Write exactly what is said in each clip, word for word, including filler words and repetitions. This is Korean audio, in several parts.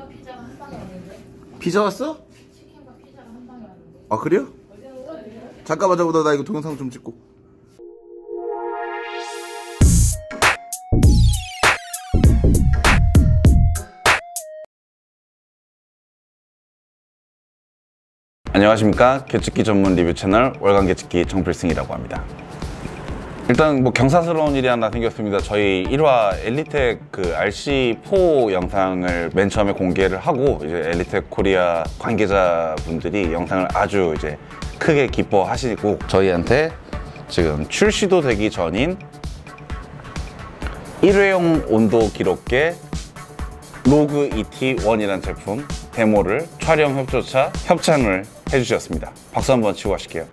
치킨과 피자가 한 방에 왔는데. 피자 왔어? 치킨과 피자가 한 방에 왔는데. 아 그래요? 잠깐만 잠깐만 나 이거 동영상 좀 찍고. 안녕하십니까. 개찍기 전문 리뷰 채널 월간 개찍기 정필승이라고 합니다. 일단 뭐 경사스러운 일이 하나 생겼습니다. 저희 일 화 엘리텍 그 알씨 사 영상을 맨 처음에 공개를 하고 이제 엘리텍 코리아 관계자분들이 영상을 아주 이제 크게 기뻐하시고 저희한테 지금 출시도 되기 전인 일회용 온도 기록계 로그 이티 일이라는 제품 데모를 촬영 협조차 협찬을 해주셨습니다. 박수 한번 치고 가실게요.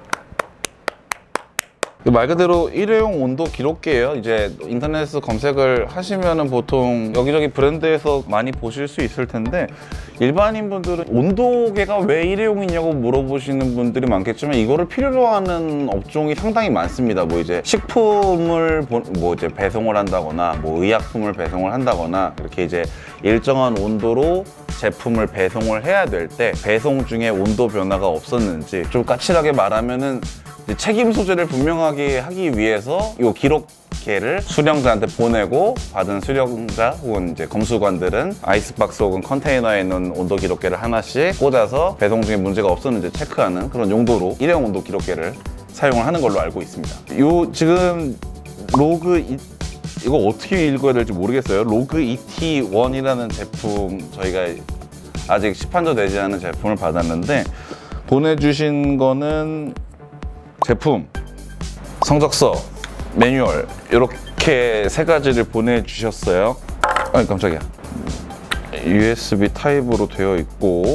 말 그대로 일회용 온도 기록계예요. 이제 인터넷에서 검색을 하시면은 보통 여기저기 브랜드에서 많이 보실 수 있을 텐데 일반인 분들은 온도계가 왜 일회용이냐고 물어보시는 분들이 많겠지만 이거를 필요로 하는 업종이 상당히 많습니다. 뭐 이제 식품을 뭐 이제 배송을 한다거나 뭐 의약품을 배송을 한다거나 이렇게 이제 일정한 온도로 제품을 배송을 해야 될 때 배송 중에 온도 변화가 없었는지 좀 까칠하게 말하면은 책임 소재를 분명하게 하기 위해서 이 기록계를 수령자한테 보내고 받은 수령자 혹은 이제 검수관들은 아이스박스 혹은 컨테이너에 있는 온도 기록계를 하나씩 꽂아서 배송 중에 문제가 없었는지 체크하는 그런 용도로 일회용 온도 기록계를 사용을 하는 걸로 알고 있습니다. 요 지금 로그 이, 이거 어떻게 읽어야 될지 모르겠어요. 로그 이티 일이라는 제품 저희가 아직 시판도 되지 않은 제품을 받았는데 보내주신 거는 제품, 성적서, 매뉴얼 이렇게 세 가지를 보내주셨어요. 아니 깜짝이야. 유에스비 타입으로 되어 있고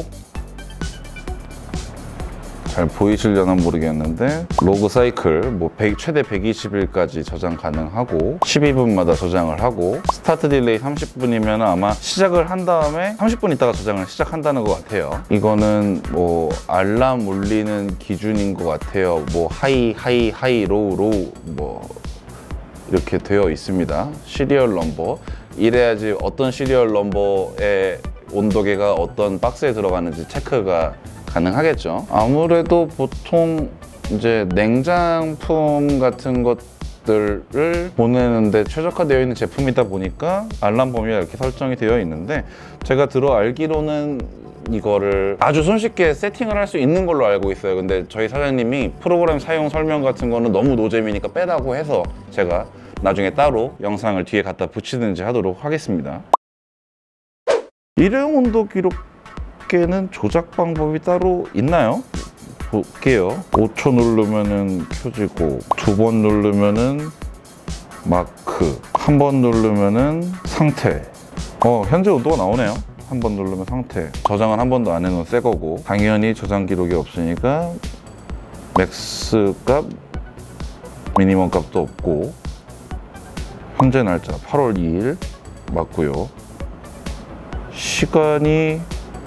잘 보이시려나 모르겠는데 로그 사이클 뭐 백, 최대 백이십 일까지 저장 가능하고 십이 분마다 저장을 하고 스타트 딜레이 삼십 분이면 아마 시작을 한 다음에 삼십 분 있다가 저장을 시작한다는 것 같아요. 이거는 뭐 알람 울리는 기준인 것 같아요. 뭐 하이 하이 하이 로우 로우 뭐 이렇게 되어 있습니다. 시리얼 넘버 이래야지 어떤 시리얼 넘버의 온도계가 어떤 박스에 들어가는지 체크가 가능하겠죠. 아무래도 보통 이제 냉장품 같은 것들을 보내는데 최적화되어 있는 제품이다 보니까 알람 범위가 이렇게 설정이 되어 있는데 제가 들어 알기로는 이거를 아주 손쉽게 세팅을 할 수 있는 걸로 알고 있어요. 근데 저희 사장님이 프로그램 사용 설명 같은 거는 너무 노잼이니까 빼라고 해서 제가 나중에 따로 영상을 뒤에 갖다 붙이든지 하도록 하겠습니다. 일회용 온도 기록 는 조작 방법이 따로 있나요? 볼게요. 오 초 누르면은 켜지고 두 번 누르면은 마크 한 번 누르면은 상태 어 현재 온도가 나오네요. 한 번 누르면 상태 저장은 한 번도 안 해놓은 새 거고 당연히 저장 기록이 없으니까 맥스 값 미니멈 값도 없고 현재 날짜 팔월 이일 맞고요. 시간이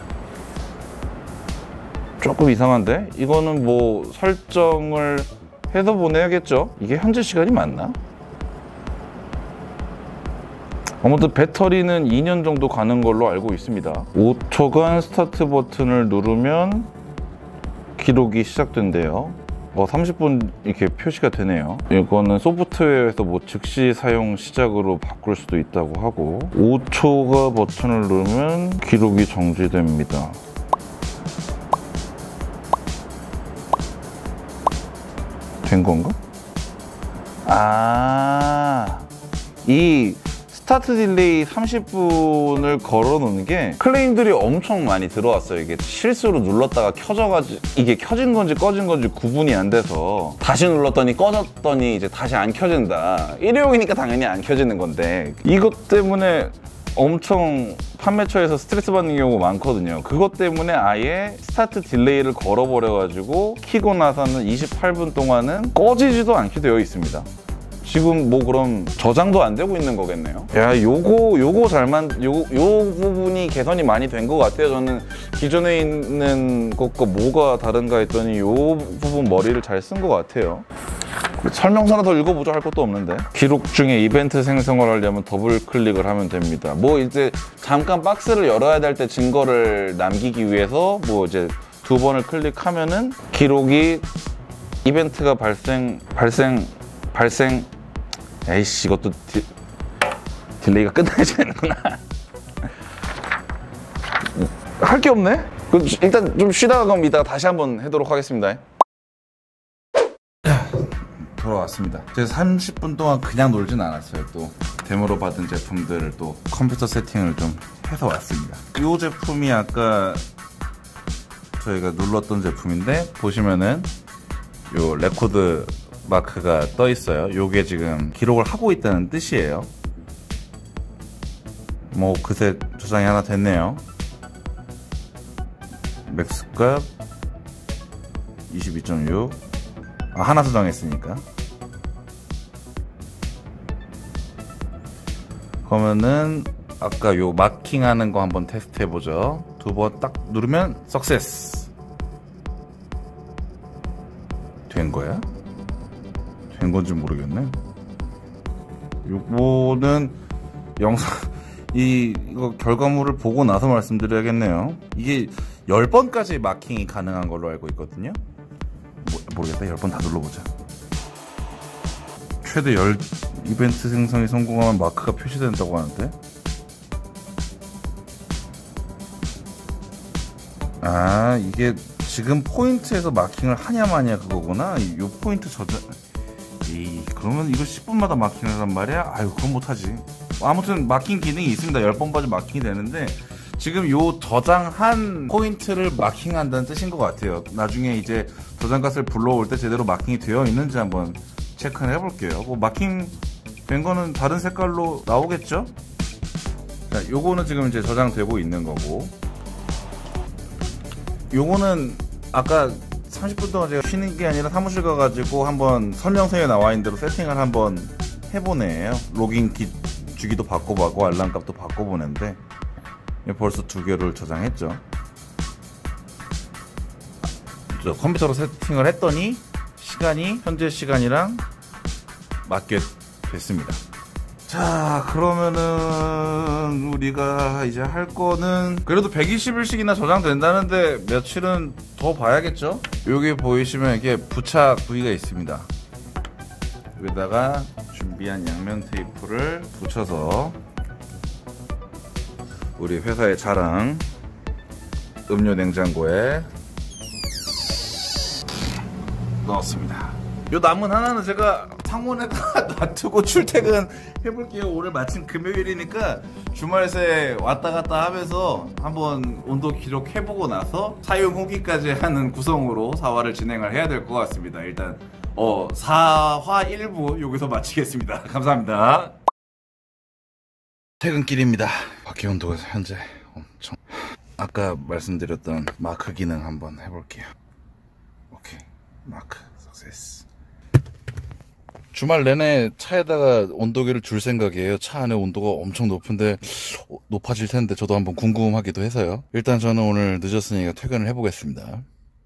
조금 이상한데? 이거는 뭐 설정을 해서 보내야겠죠? 이게 현재 시간이 맞나? 아무튼 배터리는 이 년 정도 가는 걸로 알고 있습니다. 오 초간 스타트 버튼을 누르면 기록이 시작된대요. 어, 삼십 분 이렇게 표시가 되네요. 이거는 소프트웨어에서 뭐 즉시 사용 시작으로 바꿀 수도 있다고 하고 오 초가 버튼을 누르면 기록이 정지됩니다. 된 건가? 아, 이 스타트 딜레이 삼십 분을 걸어 놓는 게 클레임들이 엄청 많이 들어왔어요. 이게 실수로 눌렀다가 켜져가지고 이게 켜진 건지 꺼진 건지 구분이 안 돼서 다시 눌렀더니 꺼졌더니 이제 다시 안 켜진다. 일회용이니까 당연히 안 켜지는 건데 이것 때문에 엄청 판매처에서 스트레스 받는 경우가 많거든요. 그것 때문에 아예 스타트 딜레이를 걸어버려가지고 키고 나서는 이십팔 분 동안은 꺼지지도 않게 되어 있습니다. 지금 뭐 그럼 저장도 안 되고 있는 거겠네요. 야, 요거 요거 잘만 요, 요 부분이 개선이 많이 된 것 같아요. 저는 기존에 있는 것과 뭐가 다른가 했더니 요 부분 머리를 잘 쓴 것 같아요. 설명서나 더 읽어보자 할 것도 없는데. 기록 중에 이벤트 생성을 하려면 더블 클릭을 하면 됩니다. 뭐 이제 잠깐 박스를 열어야 될 때 증거를 남기기 위해서 뭐 이제 두 번을 클릭하면은 기록이 이벤트가 발생 발생 발생 에이씨 이것도 디, 딜레이가 끝나야지 되는구나. 할 게 없네? 그럼 일단 좀 쉬다가 그럼 이따가 다시 한번 하도록 하겠습니다. 돌아왔습니다. 제가 삼십 분 동안 그냥 놀진 않았어요. 또 데모로 받은 제품들을 또 컴퓨터 세팅을 좀 해서 왔습니다. 이 제품이 아까 저희가 눌렀던 제품인데 보시면은 요 레코드 마크가 떠 있어요. 요게 지금 기록을 하고 있다는 뜻이에요. 뭐 그새 저장이 하나 됐네요. 맥스값 이십이 점 육. 아, 하나 저장했으니까. 그러면은 아까 요 마킹하는 거 한번 테스트 해보죠. 두 번 딱 누르면 석세스. 된 거야? 된 건지 모르겠네. 요거는 영상 이 이거 결과물을 보고 나서 말씀드려야겠네요. 이게 열 번까지 마킹이 가능한 걸로 알고 있거든요. 모, 모르겠다. 열 번 다 눌러보자. 최대 열 이벤트 생성이 성공하면 마크가 표시된다고 하는데. 아, 이게 지금 포인트에서 마킹을 하냐 마냐 그거구나. 요 포인트 저장. 에이, 그러면 이거 십 분마다 마킹을 하란 말이야? 아유, 그건 못하지. 아무튼 마킹 기능이 있습니다. 열 번까지 마킹이 되는데 지금 요 저장한 포인트를 마킹한다는 뜻인 것 같아요. 나중에 이제 저장값을 불러올 때 제대로 마킹이 되어 있는지 한번 체크를 해볼게요. 뭐 마킹 된 거는 다른 색깔로 나오겠죠? 자, 요거는 지금 이제 저장되고 있는 거고, 요거는 아까 삼십 분 동안 제가 쉬는 게 아니라 사무실 가가지고 한번 설명서에 나와 있는 대로 세팅을 한번 해보네요. 로깅 기, 주기도 바꿔보고 알람값도 바꿔보는데 벌써 두 개를 저장했죠. 저 컴퓨터로 세팅을 했더니 시간이 현재 시간이랑 맞게 됐습니다. 자, 그러면은 우리가 이제 할 거는 그래도 백이십 일씩이나 저장된다는데 며칠은 더 봐야겠죠? 여기 보이시면 이게 부착 부위가 있습니다. 여기다가 준비한 양면 테이프를 붙여서 우리 회사의 자랑 음료 냉장고에 넣었습니다. 요 남은 하나는 제가 상온에다 놔두고 출퇴근 해볼게요. 오늘 마침 금요일이니까 주말 새 왔다 갔다 하면서 한번 온도 기록해보고 나서 사용 후기까지 하는 구성으로 사화를 진행을 해야 될 것 같습니다. 일단 어 사화 일 부 여기서 마치겠습니다. 감사합니다. 퇴근길입니다. 밖에 온도가 현재 엄청. 아까 말씀드렸던 마크 기능 한번 해볼게요. 오케이, 마크 석세스. 주말 내내 차에다가 온도계를 줄 생각이에요. 차 안에 온도가 엄청 높은데 높아질 텐데 저도 한번 궁금하기도 해서요. 일단 저는 오늘 늦었으니까 퇴근을 해보겠습니다.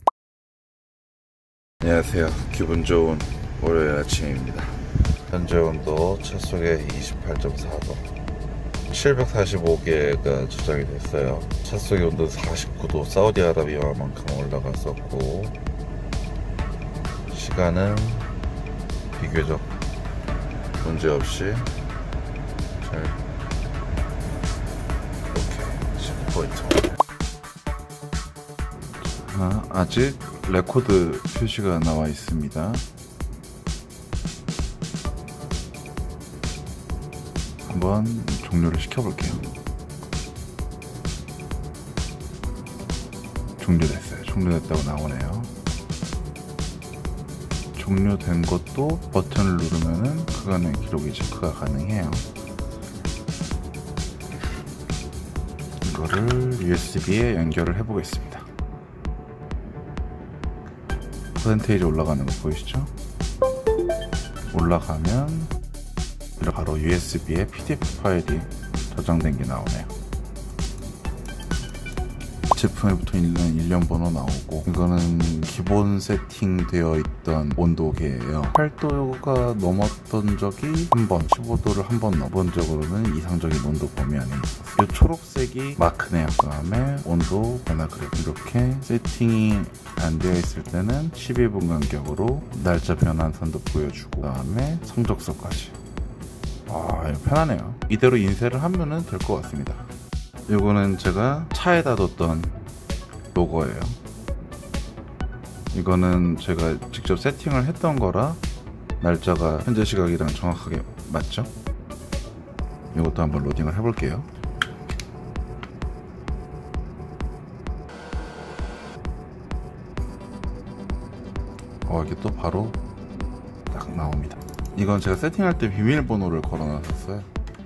안녕하세요. 기분 좋은 월요일 아침입니다. 현재 온도 차 속에 이십팔 점 사 도, 칠백사십오 개가 저장이 됐어요. 차 속의 온도 사십구 도, 사우디아라비아만큼 올라갔었고, 시간은 비교적 문제없이 잘 이렇게 십구 포인트. 아, 아직 레코드 표시가 나와 있습니다. 한번 종료를 시켜볼게요. 종료됐어요. 종료됐다고 나오네요. 종료된 것도 버튼을 누르면은 그간의 기록이 체크가 가능해요. 이거를 유에스비에 연결을 해보겠습니다. 퍼센테이지 올라가는 거 보이시죠? 올라가면 바로 유에스비에 피디에프 파일이 저장된 게 나오네요. 제품에 붙어있는 일련 번호 나오고, 이거는 기본 세팅되어 있던 온도계예요. 팔 도가 넘었던 적이 한 번, 십오 도를 한 번 넘어. 기본적으로는 이상적인 온도 범위 안에 있었어요. 이 초록색이 마크네요. 그 다음에 온도 변화 그래프. 이렇게 세팅이 안 되어 있을 때는 십이 분 간격으로 날짜 변환선도 보여주고, 그 다음에 성적서까지. 아, 이거 편하네요. 이대로 인쇄를 하면은 될 것 같습니다. 이거는 제가 차에다 뒀던 로고예요. 이거는 제가 직접 세팅을 했던 거라 날짜가 현재 시각이랑 정확하게 맞죠? 이것도 한번 로딩을 해볼게요. 어, 이게 또 바로 딱 나옵니다. 이건 제가 세팅할 때 비밀번호를 걸어놨었어요.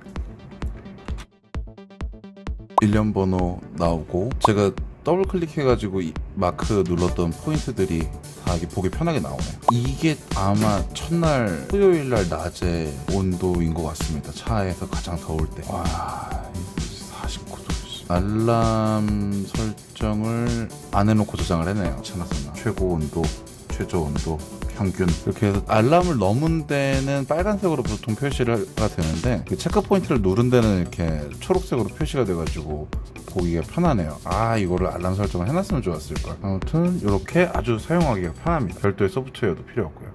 일련 번호 나오고, 제가 더블 클릭해가지고 이 마크 눌렀던 포인트들이 다 이게 보기 편하게 나오네요. 이게 아마 첫날 토요일날 낮에 온도인 것 같습니다. 차에서 가장 더울 때. 와, 사십구 도. 알람 설정을 안 해놓고 저장을 했네요. 차놨었나. 최고 온도, 최저 온도, 평균. 이렇게 해서 알람을 넘은 데는 빨간색으로 보통 표시가 되는데, 체크 포인트를 누른 데는 이렇게 초록색으로 표시가 돼가지고 보기가 편하네요. 아, 이거를 알람 설정을 해놨으면 좋았을걸. 아무튼 이렇게 아주 사용하기가 편합니다. 별도의 소프트웨어도 필요 없고요.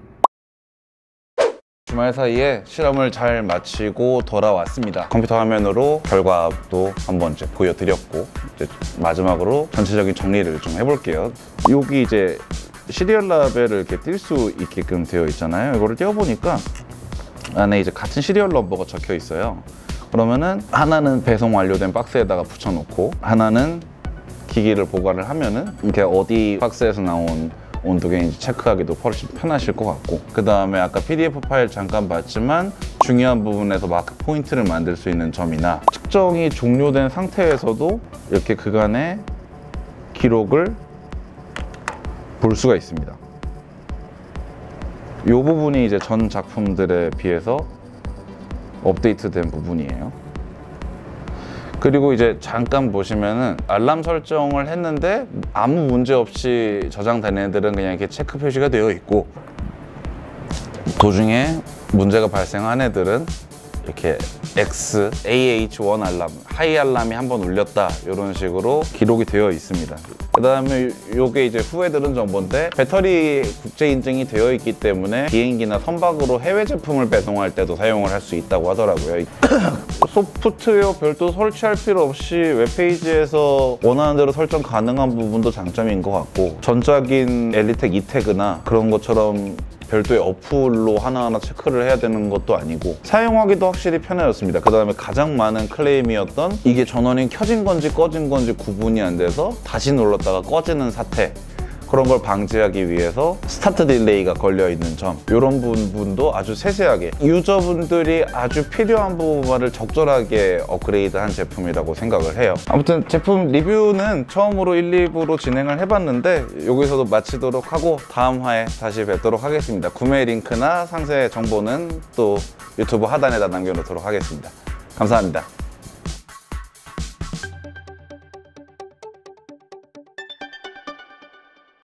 주말 사이에 실험을 잘 마치고 돌아왔습니다. 컴퓨터 화면으로 결과도 한번 이제 보여드렸고, 이제 마지막으로 전체적인 정리를 좀 해볼게요. 여기 이제 시리얼 라벨을 이렇게 띌 수 있게끔 되어 있잖아요. 이거를 떼어보니까 안에 이제 같은 시리얼 넘버가 적혀 있어요. 그러면은 하나는 배송 완료된 박스에다가 붙여놓고, 하나는 기기를 보관을 하면은 이렇게 어디 박스에서 나온 온도계인지 체크하기도 훨씬 편하실 것 같고, 그 다음에 아까 피디에프 파일 잠깐 봤지만 중요한 부분에서 마크 포인트를 만들 수 있는 점이나, 측정이 종료된 상태에서도 이렇게 그간의 기록을 볼 수가 있습니다. 이 부분이 이제 전 작품들에 비해서 업데이트된 부분이에요. 그리고 이제 잠깐 보시면은 알람 설정을 했는데 아무 문제 없이 저장된 애들은 그냥 이렇게 체크 표시가 되어 있고, 도중에 문제가 발생한 애들은 이렇게 X, 에이에이치 원 알람, 하이 알람이 한번 울렸다, 이런 식으로 기록이 되어 있습니다. 그 다음에 요게 이제 후에 들은 정보인데, 배터리 국제 인증이 되어 있기 때문에 비행기나 선박으로 해외 제품을 배송할 때도 사용을 할 수 있다고 하더라고요. 소프트웨어 별도 설치할 필요 없이 웹페이지에서 원하는 대로 설정 가능한 부분도 장점인 것 같고, 전작인 엘리텍 이태그나 그런 것처럼 별도의 어플로 하나하나 체크를 해야 되는 것도 아니고 사용하기도 확실히 편해졌습니다. 그 다음에 가장 많은 클레임이었던 이게 전원이 켜진 건지 꺼진 건지 구분이 안 돼서 다시 눌렀다가 꺼지는 사태, 그런 걸 방지하기 위해서 스타트 딜레이가 걸려있는 점, 이런 부분도 아주 세세하게 유저분들이 아주 필요한 부분을 적절하게 업그레이드한 제품이라고 생각을 해요. 아무튼 제품 리뷰는 처음으로 일, 이 부로 진행을 해봤는데 여기서도 마치도록 하고 다음 화에 다시 뵙도록 하겠습니다. 구매 링크나 상세 정보는 또 유튜브 하단에다 남겨놓도록 하겠습니다. 감사합니다.